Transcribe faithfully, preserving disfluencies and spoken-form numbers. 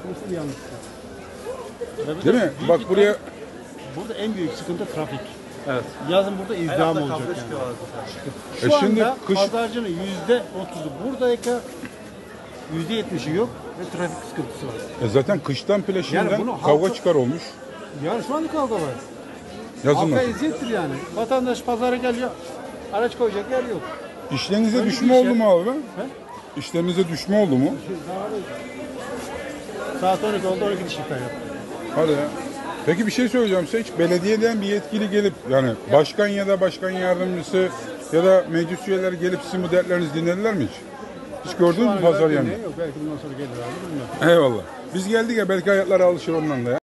Nasıl yanlış? Evet, Değil mi? Bak buraya... Burada en büyük sıkıntı trafik. Evet. Yazın burada izdiham olacak yani. Şu E şimdi anda kış- pazarcının yüzde otuzu buradayken yüzde yetmişi yok ve trafik sıkıntısı var. E zaten kıştan peşinden Yani bunu kavga halka- çıkar olmuş. Yani şu anda kavga var. Yazın Halka nasıl? eziyettir yani. Vatandaş pazara geliyor, araç koyacak yer yok. İşlerinize Öyle düşme bir iş oldu ya. mu abi? He? İşlerinize düşme oldu mu? Saat on iki oldu, on iki dişlikten yaptı. Hadi ya. Peki bir şey söyleyeceğim size. Hiç belediyeden bir yetkili gelip yani başkan ya da başkan yardımcısı ya da meclis üyeleri gelip sizin bu dertlerinizi dinlediler mi hiç? Hiç gördünüz mü pazar yanında? Yok, belki bundan sonra gelir abi, bilmiyorum. Eyvallah. Biz geldik ya belki hayatlara alışır ondan da ya.